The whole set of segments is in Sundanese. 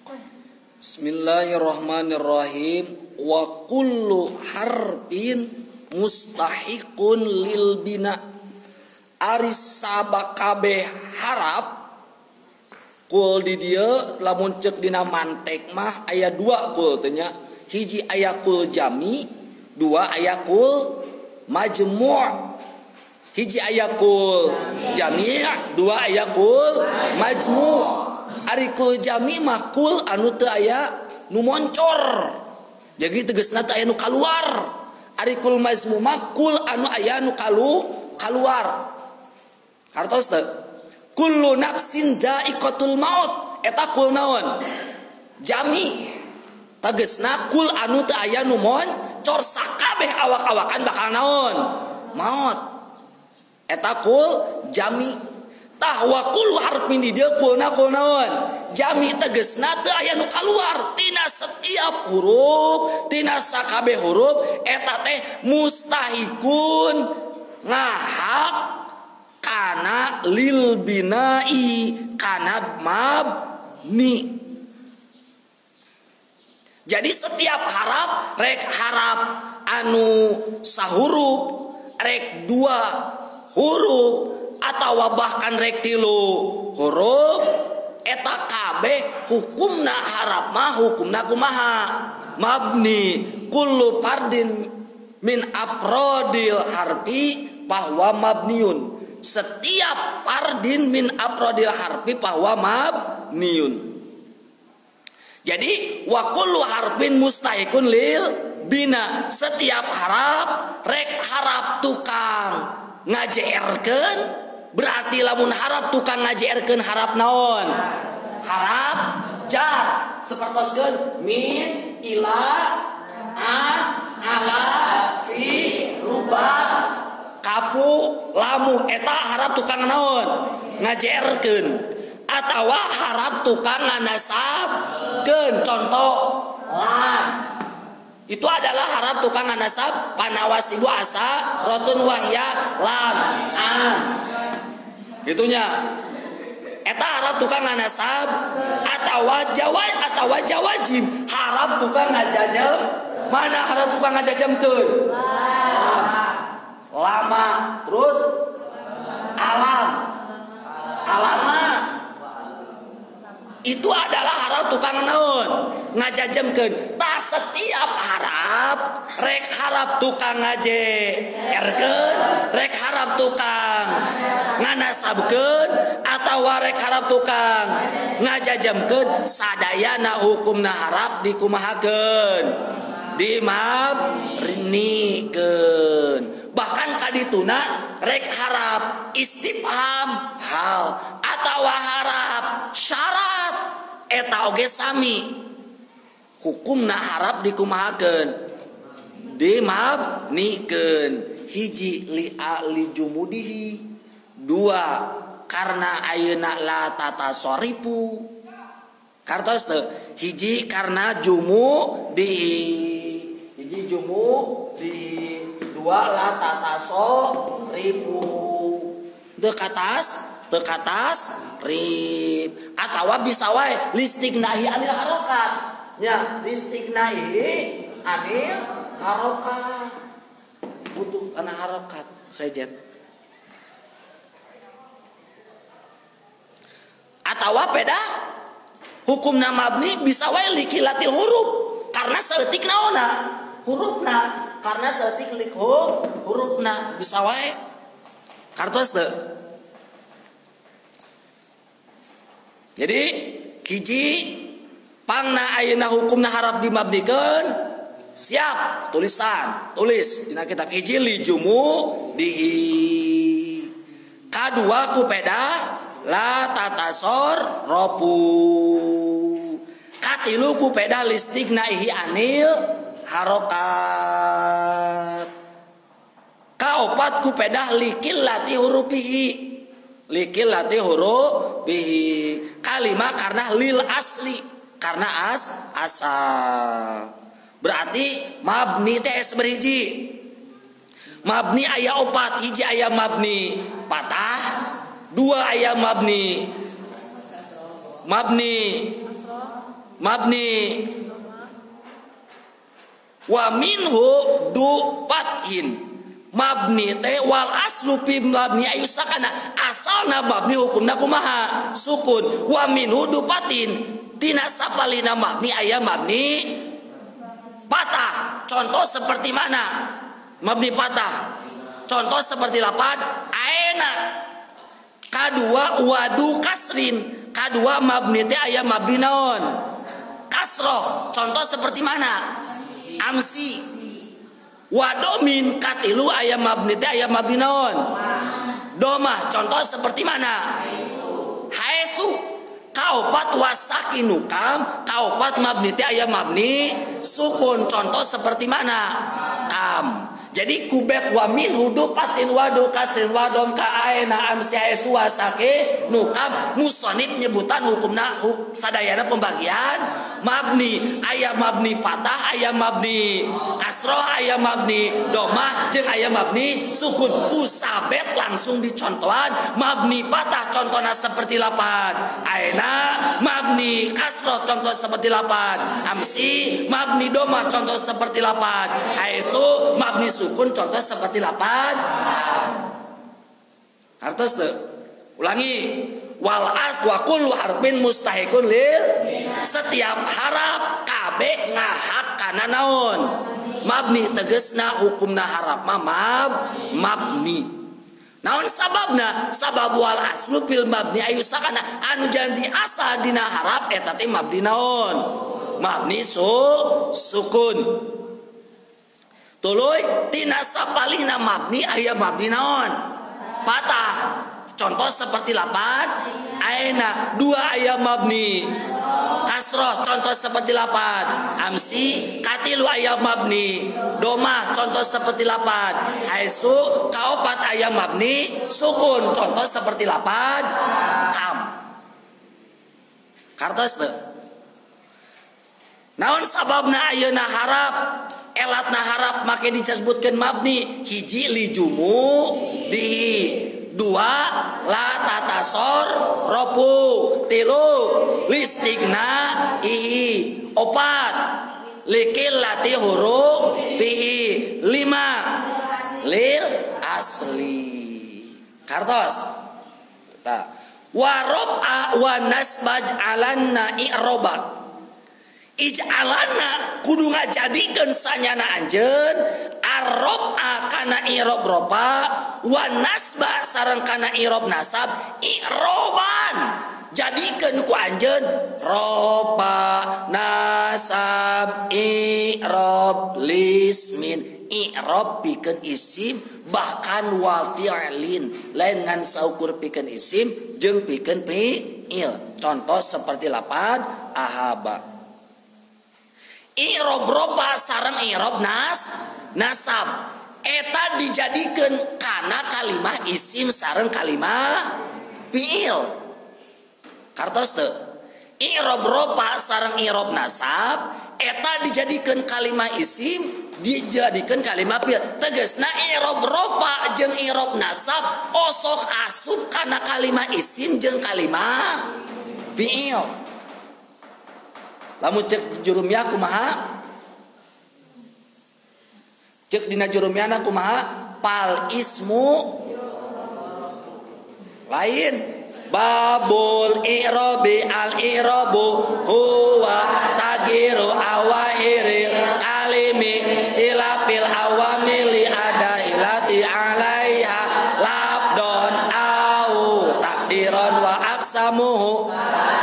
Bismillahirrahmanirrahim. Wa kullu harbin mustahiqun lil bina. Aris sabakabe harap kul di dieu lamun ceuk dina mantek mah aya dua kul teh nya. Hiji aya kul jami, dua aya kul majmu'. Hiji aya kul jami', dua aya kul majmu'. Ari kul jami mah kul anu teu aya nu moncor. Jadi tegasna teu aya nu kaluar. Ari kul majmu' mah kul anu aya nu kaluar. Kartos teu? Kullu nafsin dha'iqatul maut. Eta kul naon? Jami. Tegasna kul anu teu aya nu moncor sakabeh awak-awakan bakal naon? Maut. Eta kul jami. Tah wa kullu harfin di dieu kulna kul naon? Jami tegasna teu aya nu kaluar tina setiap huruf, tina sakabeh huruf eta teh mustahikun ngahak kana lil binai kana mabni. Jadi setiap harap rek harap anu sahuruf, rek dua huruf atau bahkan rek tilu huruf eta kabeh hukumna harap mah hukumna kumaha? Mabni. Kullu fardin min afrodil harfi bahwa mabniun. Setiap fardin min afrodil harfi bahwa mabniun. Jadi wa kullu harfin mustahikun lil bina. Setiap harap rek harap tukang ngajeerkeun. Berarti lamun harap tukang ngajeerkeun harap naon? Harap jar. Sapertoskeun min, ila, an, ala, fi, rubah, kapu, lamu. Eta harap tukang naon? Ngajeerkeun. Atawa harap tukang nganasabkeun. Contoh lan. Itu adalah harap tukang nganasab panawasibu asa rotun wahya lam an. Gitunya. Eta harap tukang nganasab atawa jawajim harap tukang ngajajem. Mana harap tukang ngajajemkeun? Lama. Terus alam. Alama. Itu adalah harap tukang naon? Ngajajemkeun. Tah setiap harap rek harap tukang ngajeerkeun, rek harap tukang nganasabkeun atawa rek harap tukang ngajajemkeun sadayana hukumna harap dikumahakeun? Dimabnikeun. Bahkan kadituna rek harap istifham hal atawa harap syarat eta oge sami hukumna harap dikumahakeun? Dimabnikeun. Hiji li jumudihi, dua karena ayeuna la tatasorifu. Kartos teu? Hiji karena jumu di, hiji jumu di, dua la tatasorifu. Teu katas rib atawa bisa wae listignahi anil harokat. Ya, listignahi anil harokat. Butuh ana harokat sejet. Atawa peda hukumna mabni bisa wae likilatil huruf karena saeutik naonna hurufna, karena saeutik lik hurufna bisa wae. Kartos teu? Jadi hiji pangna ayeuna hukumna harap dimabnikeun. Siap tulisan, tulis dina kitab. Hiji li jumu dihi. Kadua kupeda la tatasor ropu. Katilu kupeda listignahi anil harokat. Kaopat kupeda likil lati hurufihi. Likil lati hurufihi. Kalima karena lil asli, karena asal. Berarti mabni teh berhiji. Mabni aya opat. Hiji aya mabni patah, dua aya mabni mabni. Wa minhu dupatin mabni teh wal aslu fi mabni ayu sakana asalna mabni hukumna kumaha sukun. Wa minhu dupatin tina sapalina mabni aya mabni patah. Contoh seperti mana mabni patah? Contoh seperti lapan aena. Kadua wadu kasrin. Kadua mabni teh aya mabni naon? Kasroh. Contoh seperti mana? Amsi. Wadomin katilu aya mabni teh aya mabni naon? Domah. Contoh seperti mana? Haesu. Kaopat wasakinukam. Kaopat mabni teh aya mabni sukun. Contoh seperti mana? Kam. Jadi kubet wa min hudu patin wadu kasrin wadom ka aena amsi haesu wasake nukam. Musonib nyebutan hukumna sadayana pembagian mabni. Aya mabni patah, aya mabni kasroh, aya mabni domah, jeung aya mabni sukun. Kusabet langsung dicontohan mabni patah contohna seperti lapan aena, mabni kasroh contoh seperti lapan amsi, mabni domah contoh seperti lapan haesu, mabni sukun contoh seperti lapan hartos tuh. Ulangi. Wal as wa kullu harfin mustahikun lil. Setiap harap kabeh ngahak kana naon? Mabni. Tegesna hukumna harap mabni. Naon sababna? Sabab wal aslu fil mabni ayu sakana anu janji asal dina harap eta teh mabni naon? Mabni sukun. Tuluy tina sapalina mabni aya mabni naon? Patah. Contoh seperti lapan aena. Dua aya mabni kasroh contoh seperti lapan amsi. Katilu aya mabni domah contoh seperti lapan haesu. Kaopat aya mabni sukun contoh seperti lapan kam. Kartos tuh. Naon sababna ayeuna harap? Elatna harap make disebutkan mabni. Hiji li jumu dihi. Dua la tatasor ropu. Tilu listigna ihi. Opat likil lati huruf pihi. Lima lil asli. Kartos waroba wa nasbaj alanna i'roba. Ij'alana kudu ngajadikeun sanyana anjeun arroba kana i'rob roba wa nasba sareng kana i'rob nasab i'roban. Jadikeun ku anjeun roba nasab i'rob lismin. I'rob pikeun isim bahkan wa fi'lin lain ngan saukur pikeun isim jeung pikeun fi'il. Contoh seperti lapan ahaba. I'rob roba sareng i'rob nasab eta dijadikeun kana kalimah isim sareng kalimah fi'il. Kartos teu? I'rob roba sareng i'rob nasab eta dijadikeun kalimah isim dijadikeun kalimah fi'il. Tegasna i'rob roba jeung i'rob nasab osok asup kana kalimah isim jeung kalimah fi'il. Lamun cek jurumiyah kumaha? Cek dina jurumiyana kumaha? Pal ismu lain. Babul i'robi al i'robu huwa tagiru awairil kalimi ilapil awamili ada ilati alaiha labdon au takdiron wa aksamuhu.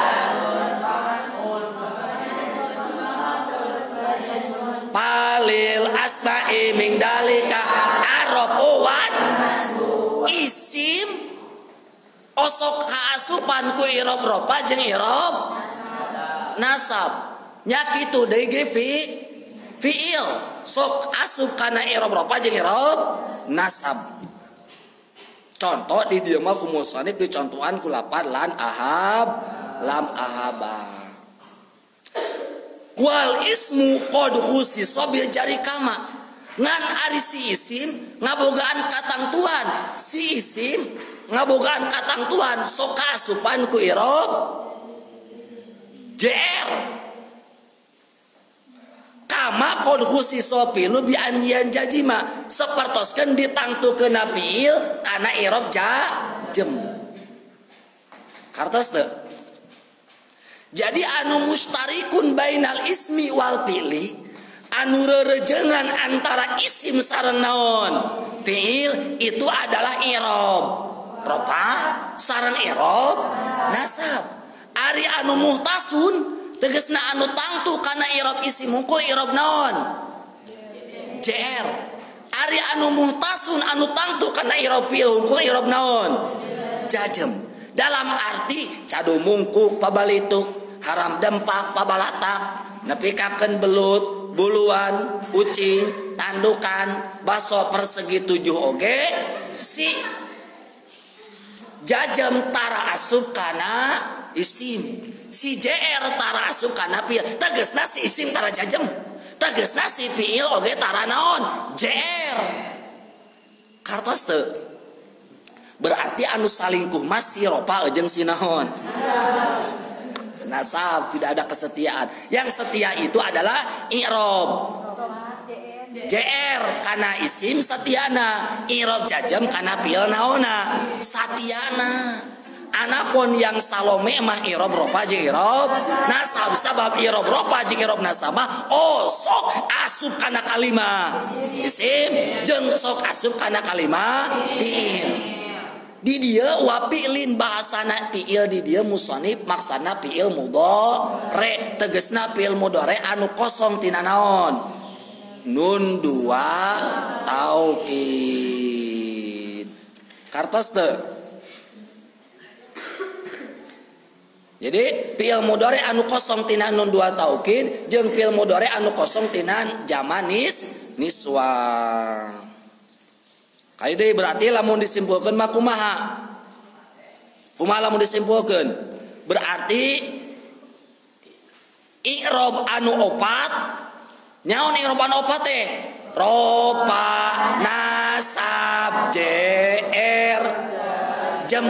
Palil asma'i min dalika arab wan isim osok haasupan ku i'rob roba jeung i'rob nasab nya kitu deui ge fi'il sok asup kana i'rob roba jeung i'rob nasab. Contoh di dieu mah ku musannif dicontohan ku lapan lan ahab lam ahaba. Wal ismu qad khussisa bil jari kama ngan ari si isim ngabogaan katangtuan. Si isim ngabogaan katangtuan sok kaasupan ku i'rob jr Makon khusiso pilu bi anyan jajima sapertoskeun ditangtukeun fiil kana i'rab jajem. Kartos teu? Jadi anu mustarikun bainal ismi wal fi'li anu rerejengan antara isim sareng naon fiil itu adalah i'rab rofa sareng i'rab nasab. Ari anu muhtasun tegesna anu tangtu kana i'rab isim hungkul i'rab naon jr. Ari anu muhtasun anu tangtu kana i'rab fiil hungkul i'rab naon jajem. Dalam arti cadu mungkuk pabalituk haram dempak pabalatak nepikakeun belut buluan ucing tandukan baso persegi 7 oge si jajem tara asup kana isim si jr tara asup kana fiil tegesna si isim tara jajem tegesna si fiil oge tara naon jr. Kartos teu? Berarti anu salingkuh masih ropa jeung si naon nasab, tidak ada kesetiaan. Yang setia itu adalah i'rab jr kana isim setiana, i'rab jajem kana fiil naona satiana. Anapun yang salome mah i'rab ropa jeung i'rab nasab. Sabab i'rab ropa jeung i'rab nasab sok asup kana kalimah isim jeung sok asup kana kalimah fiil. Di dia wa fi'lin bahasana fi'il di dia musannif maksana fi'il mudhari tegesna fi'il mudhari anu kosong tina naon nun dua taukid. Kartos teu? Jadi fi'il mudhari anu kosong tina nun dua taukid jeung fi'il mudhari anu kosong tina jaman niswa. Kaide berarti lamun disimpulkeun mah kumaha? Kumaha lamun disimpulkeun? Berarti i'rab anu opat nyaon i'rab anu opat teh? Ropa nasab jr jem.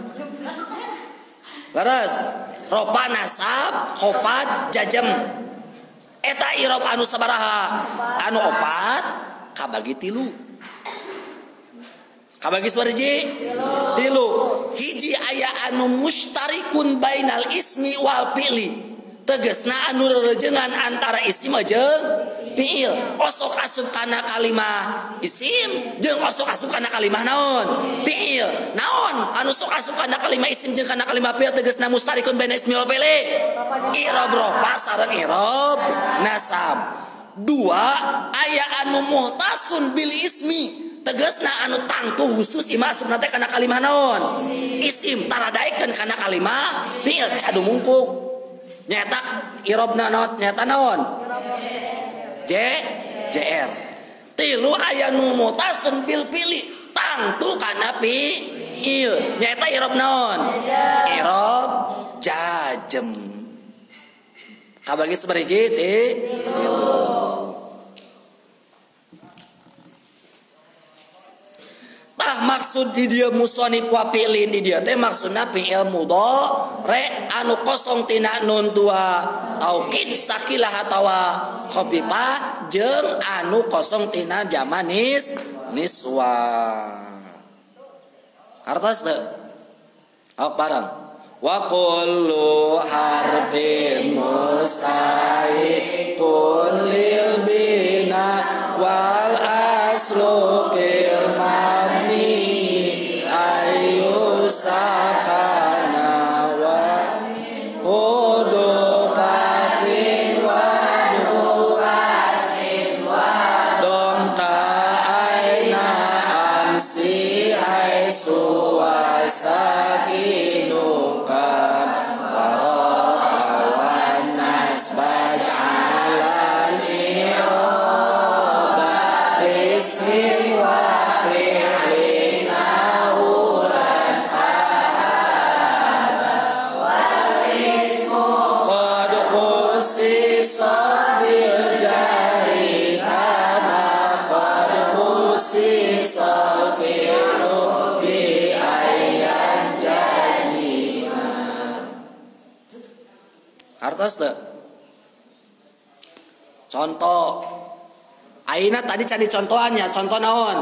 Leres? Ropa nasab khopat jajem. Eta i'rab anu sabaraha? Anu opat kabagi 3. Kabagi suarji tilu. Hiji aya anu mustarikun bainal ismi wal fi'li tegesna anu rerejengan antara isim jeung fi'il. Osok asup kana kalimah isim jeung osok asup kana kalimah naon fi'il. Naon anu sok asup kana kalimah isim jeung kana kalimah fi'il tegesna mustarikun bainal ismi wal fi'li i'rab rofa sareng i'rab nasab. Dua aya anu muhtasun bil ismi tegesna anu tangtu khusus ima asup nate kana kalimah naon isim taradaikeun kana kalimah fi'il cadu mungkuk nyata i'rabna naon nyata naon jr. Tilu aya nu mutasun bil fi'li tangtu kana fi'il nyata i'rab naon i'rab jajem. Kabagi sabariji tilu. Maksud di dia musonif wa fi'lin di dia teh maksudna fi'il mudhari anu kosong tina nun dua taukid sakilah atawa khafifah jeung anu kosong tina jaman niswa. Artos teu? Bareng. Wa kullu harfin mustahiqun lil bina wal aslu fil mabni sakana wa udupatin wa dupasin wa domta aina amsi aisu wa sakinukan warot awan nasbaj alan iroba bismin wa Artos teu? Contoh Aina tadi cari contohannya, contoh naon?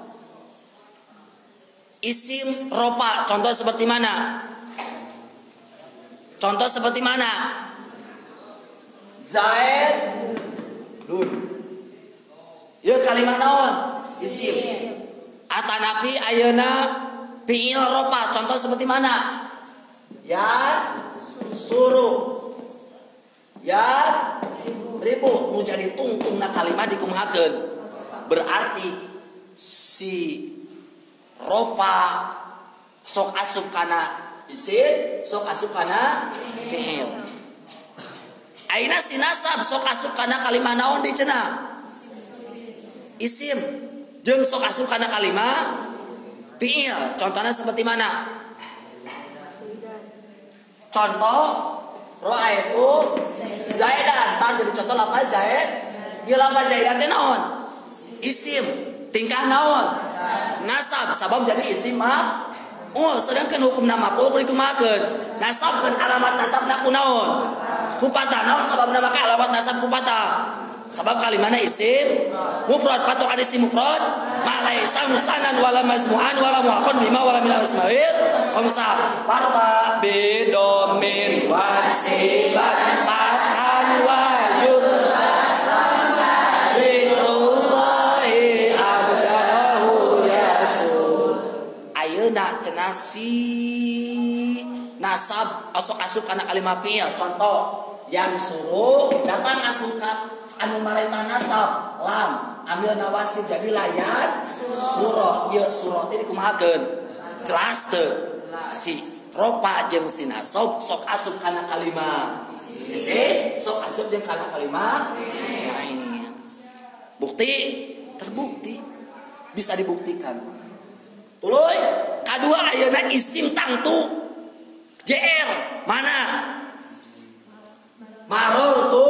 Isim ropa, contoh seperti mana? Contoh seperti mana? Zaid dun. Ya kalimat naon? Isim. Atanapi ayeuna fi'il ropa, contoh seperti mana? Ya suruh. Ya ribu nu jadi tungtung na kalimat dikumahakeun. Berarti si ropa sok asup kana isim, sok asup kana fi'il. Aina si nasab sok asup kana kalimat naon di cenah? Isim. Jeung sok asup kana kalimat fi'il. Contohnya seperti mana? Contoh ra'aitu Zaidan. Tah jadi contoh lafaz Zaid. Ieu lafaz Zaidan teh naon? Isim. Tingkah naon? Nasab. Sabab jadi isim mah. Oh, sedangkan hukum nama maf'ul dikumahakeun. Nasabkeun alamat nasabna kunaon? Kupata. Naon sababna make alamat nasab kupata? Sabab kalimatna isim mufrad, patokan isim mufrad ma laisa musannan wala mazmu'an wala mu'aqqad bima wala min asma'il khamsa farba bidomin wa sibat matan wajud bikrullahi abdahu yasul. Ayeuna cenah si nasab asuk-asuk kana kalimat fi'il. Contoh yang suruh datang aku anu marentah nasab lam ambil nawasib jadi layan surah. Ieu surah teh dikumahakeun? Jelas teu? Si ropa jeung si nasab sok asup kana kalimat isim, sok asup jeung kana kalimat lain. Bukti terbukti bisa dibuktikan. Tuluy kadua ayeuna isim tangtu JR mana? Marortu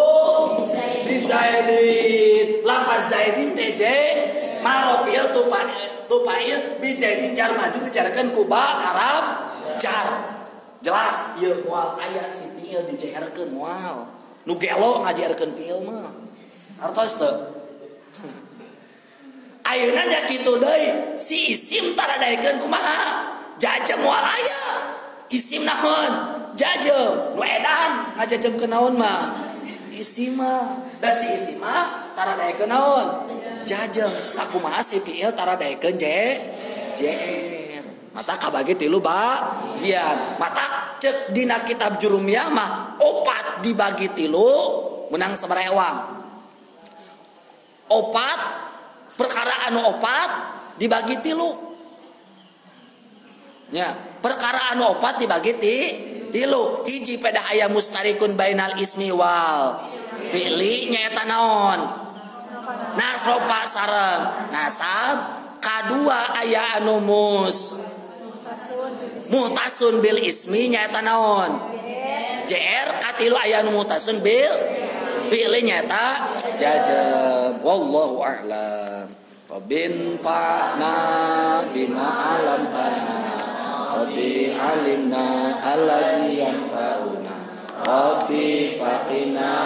bizaidin. Lafaz zaidin TJ marofil tupail bizaidin jar maju bicarakan kuba Arab jar. Jelas ieu moal aya si fiil dijerkeun moal. Nu gelo ngajerkeun fiil mah. Artos teu? Ayeuna nya kitu deui si isim taradaikeun kumaha? Jajem moal aya. Isim naon? Jajem. Nu edan ngajajemkeun naon mah? Isim mah. Da si isim mah taradaikeun naon? Jajem. Sakumaha si fiil taradaikeun jer. Mata kabagi 3 bagian. Mata cek dina kitab jurumiyah mah 4 dibagi 3 menang sabarewang. 4 perkara anu 4 dibagi 3. Ya, perkara anu 4 dibagi 3. Hiji pedah aya mustarikun bainal ismi wal fi'li nyaeta naon? Nasropa sareng nasab. Kadua aya anu muhtasun bil ismi nyaeta naon? JR. Katilu aya anu muhtasun bil fi'li nyaeta jajem. Wallahu a'lam. Rabin fa'na bima alam tanah Rabbi alimna alladhi yanfa'una Rabbi faqina